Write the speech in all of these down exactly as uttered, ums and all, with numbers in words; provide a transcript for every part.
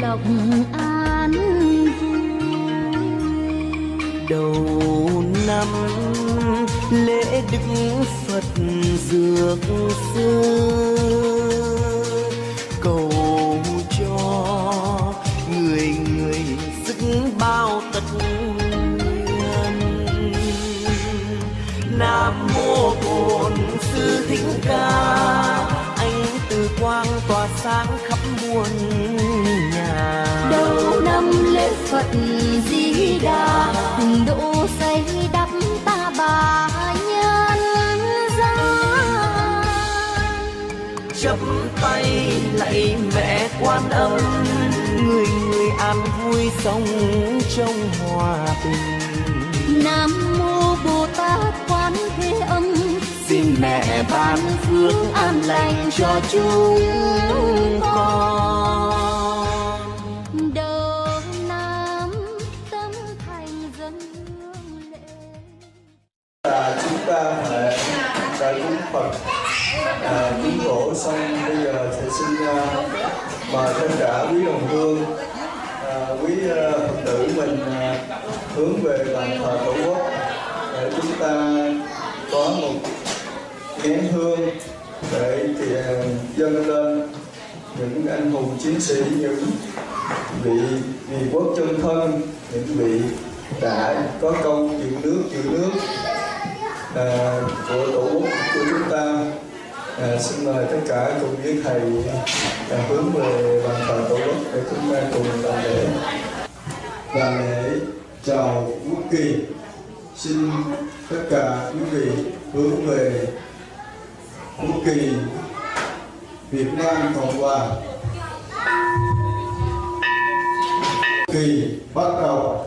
lộc an vui. Đầu năm lễ Đức Phật dược sư, cầu cho người người sức bao tất nguyện. Nam mô Bổn Sư Thích Ca, ánh từ quang tỏa sáng khắp muôn nhà. Đầu năm lễ Phật Di Đà, tình độ xây đắp ta bà nhân gian. Chắp tay lạy mẹ Quan Âm, người người an vui sống trong hòa bình. Nam mô Bồ Tát Quan Thế Âm, xin mẹ ban phước an lành cho chúng con. Đầu năm tâm thành dân hương lễ. Là chúng ta phải đã cúng Phật, à, cúng tổ xong bây giờ sẽ xin uh, mời tất cả quý đồng hương, à, quý uh, Phật tử mình uh, hướng về bàn thờ Tổ quốc để chúng ta có một nén hương để uh, dâng lên những anh hùng chiến sĩ, những vị vì quốc chân thân, những vị đã có công giữ nước giữ nước à, của Tổ quốc của chúng ta. À, xin mời tất cả cùng với thầy à, hướng về bàn thờ Tổ quốc để chúng ta cùng làm lễ. Làm lễ chào quốc kỳ. Xin tất cả quý vị hướng về quốc kỳ Việt Nam Cộng Hòa. Kỳ bắt đầu.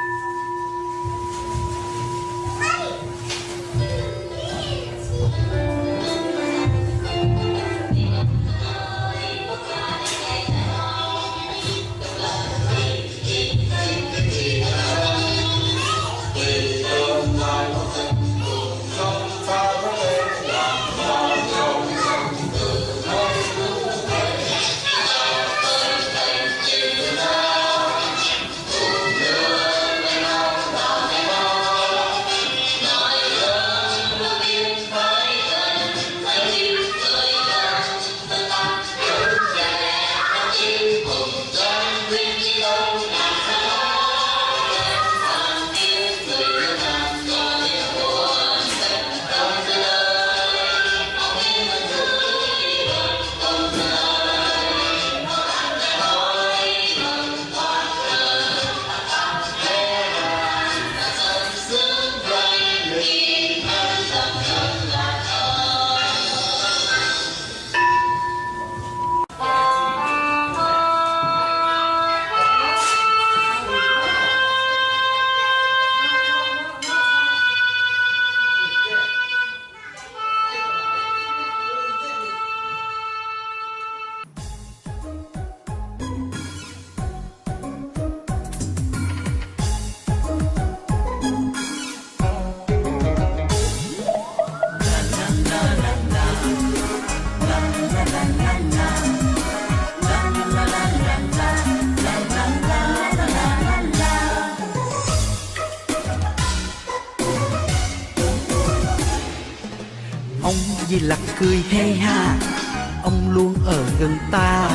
Di Lặc cười hê ha, ông luôn ở gần ta,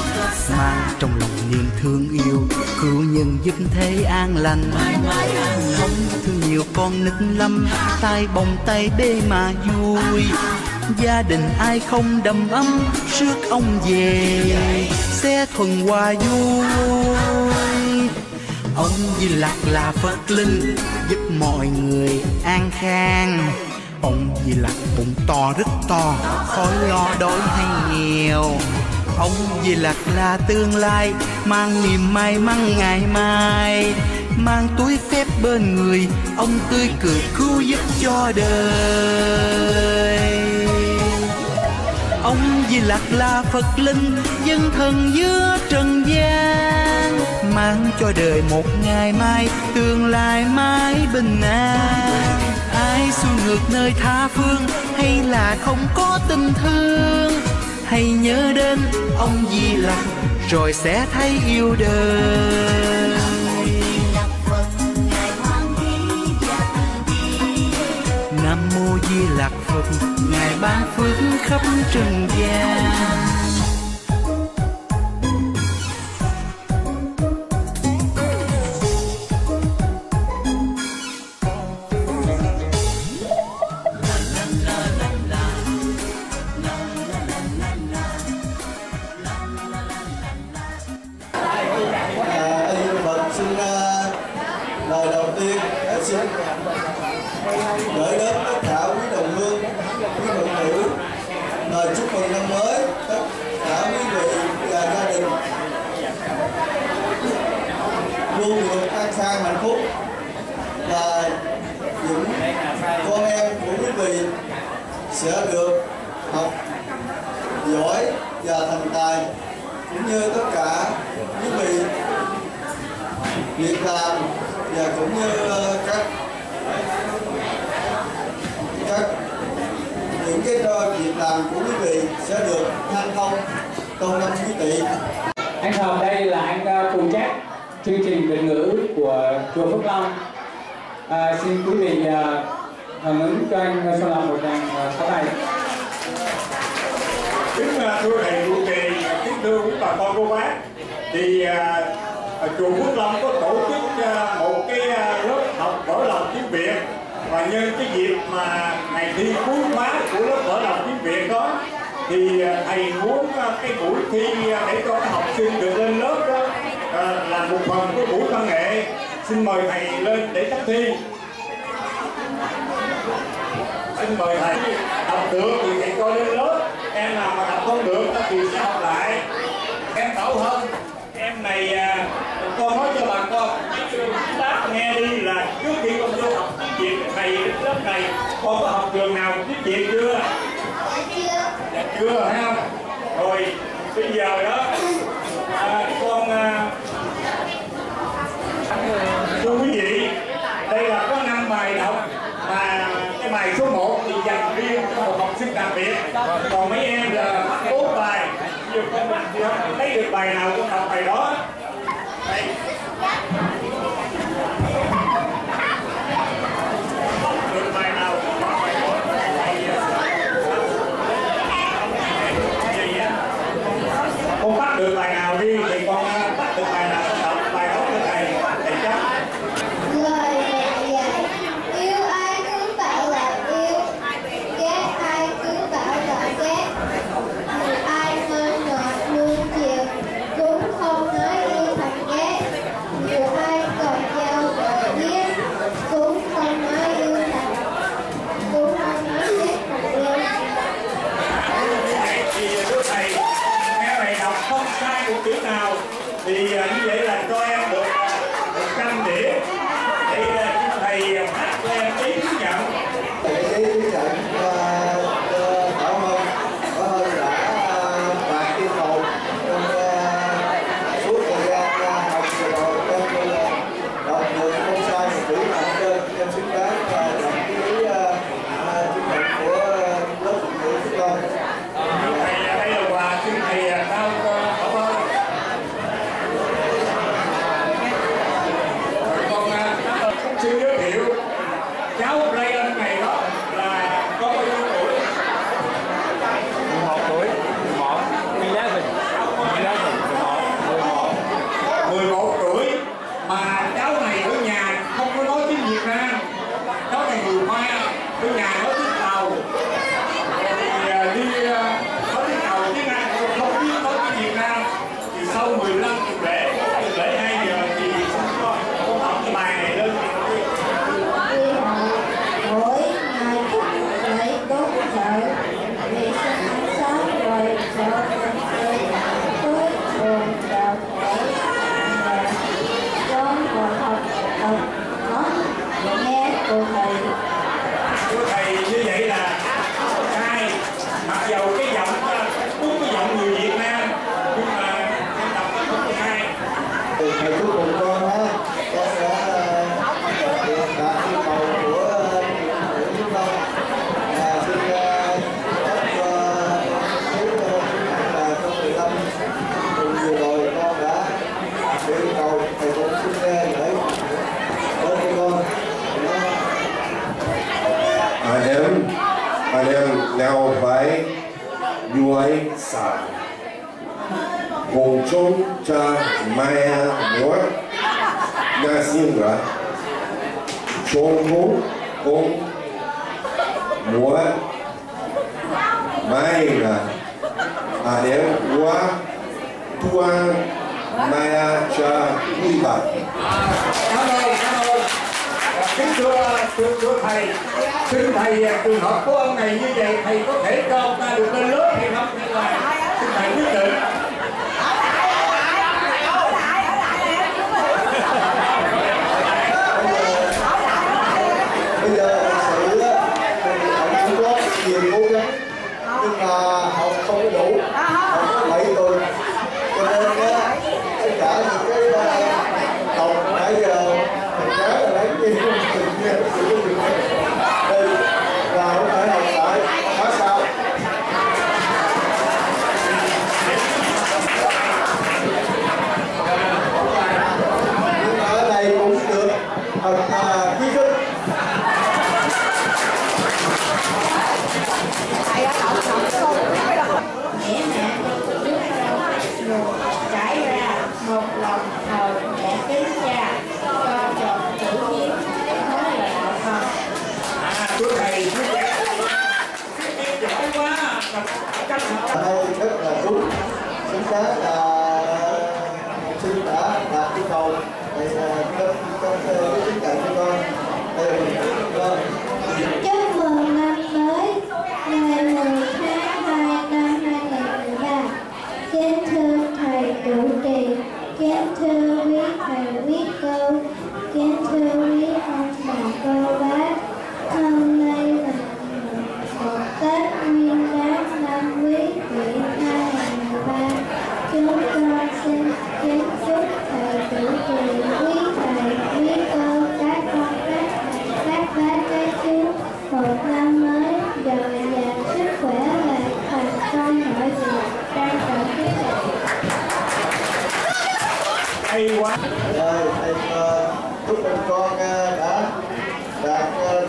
mang trong lòng niềm thương yêu, cứu nhân giúp thế an lành. Ông thương nhiều con nức lâm, tay bồng tay bê mà vui, gia đình ai không đầm ấm, rước ông về sẽ thuần hòa vui. Ông Di Lặc là Phật linh, giúp mọi người an khang. Ông Di Lặc bụng to rất to, khỏi lo đói hay nghèo. Ông Di Lặc là tương lai, mang niềm may mắn ngày mai, mang túi phép bên người, ông tươi cười cứu giúp cho đời. Ông Di Lặc là Phật linh, dân thần giữa trần gian, mang cho đời một ngày mai, tương lai mãi bình an. Ai xuôi ngược nơi tha phương, hay là không có tình thương, hãy nhớ đến ông Di Lặc rồi sẽ thấy yêu đời. Nam mô Di Lặc Phật, ngài ban phước khắp trần gian. Lời đầu tiên xin gửi đến tất cả quý đồng hương, quý phật tử lời chúc mừng năm mới tất cả quý vị và gia đình luôn được an khang hạnh phúc, và những con em của quý vị sẽ được học giỏi và thành tài, cũng như tất cả quý vị việc làm và cũng như uh, các các những cái uh, việc làm của quý vị sẽ được hanh thông trong năm quý tỵ. Anh Hợp đây là anh uh, phụ trách chương trình Việt ngữ của chùa Phước Long. Uh, xin quý vị uh, hưởng ứng cho anh Xuân Lộc một tràng pháo tay. Kính thưa thầy trụ trì, kính thưa quý bà con cô bác, thì uh, chùa Phước Long có tổ chức uh, một cái uh, lớp học vỡ lòng tiếng Việt, và nhân cái dịp mà ngày thi cuối khóa của lớp vỡ lòng tiếng Việt đó, thì uh, thầy muốn uh, cái buổi thi uh, để cho các học sinh được lên lớp đó uh, là một phần của buổi văn nghệ. Xin mời thầy lên để chấp thi. Xin mời thầy. Học được thì thầy cho lên lớp, em nào mà học không được thì sẽ học lại. Em Thảo Hân, em này à, con nói cho bà con bác nghe đi, là trước khi con vô học tiếng Việt thầy lớp này, con có học trường nào tiếng Việt chưa? Dạ chưa phải không? Rồi bây giờ đó à, con à, thưa quý vị, đây là có năm bài đọc, mà cái bài số một thì dành riêng cho một học sinh đặc biệt, còn mấy em là bốn bài, nhiều con mình chưa lấy được bài nào cũng đọc bài đó. Đây. Được bài nào cũng đọc bài đó. Con bắt được bài nào đi thì con bắt được bài nào con đọc bài đó cho thầy, thầy chắc. Lời mẹ dạy, yêu ai cứ bảo là yêu, ghét ai cứ bảo là ghét, người ai mơ ngọt nuông chiều, cũng không nào phải vui sao cùng chung cha mẹ múa nga xin ra chung hú cùng múa mai là à nếu qua tua mẹ cha vui bạc. Cảm ơn, cảm ơn. Kính thưa, thưa, thưa thầy, xin thầy trường hợp của ông này như vậy, thầy có thể cho ông ta được lên lớp hay không? Hay là xin thầy quyết định? Bây giờ thật sự á, thì ông cũng có nhiều cố gắng, nhưng mà học không có đủ, không có bảy tuần, cho nên á, tất cả những cái học nãy giờ thầy nhớ là lấy cái chương trình nghe cái sự của mình đây và không phải học lại khá sao. Nhưng mà ở đây cũng được thật là kiến thức. Mẹ mẹ ruột trải ra một lòng thờ mẹ kính cha cho chồng tự nhiên nói là đạo Phật. À, thưa thầy, thưa thầy, giỏi quá. Đây rất là đúng, chính xác là học sinh đã đạt yêu cầu để cấp cấp chứng nhận cho con. Đây vâng. Chúc mừng năm mới ngày mười tháng hai năm hai nghìn mười ba. Kính thưa thầy trụ trì, kính thưa quý thầy quý cô, kính thưa quý ông bà cô bác. Hôm nay là một Tết Nguyên Đán năm Quý Hợi hai nghìn mười ba. Chúng con xin kính chúc thầy trụ trì, quý thầy quý cô, các con các thầy các bác các chú một năm mới dồi dào sức khỏe và thành công mọi việc. Trân trọng kính thầy. Hay quá. Rồi thầy chúc mừng con đã đạt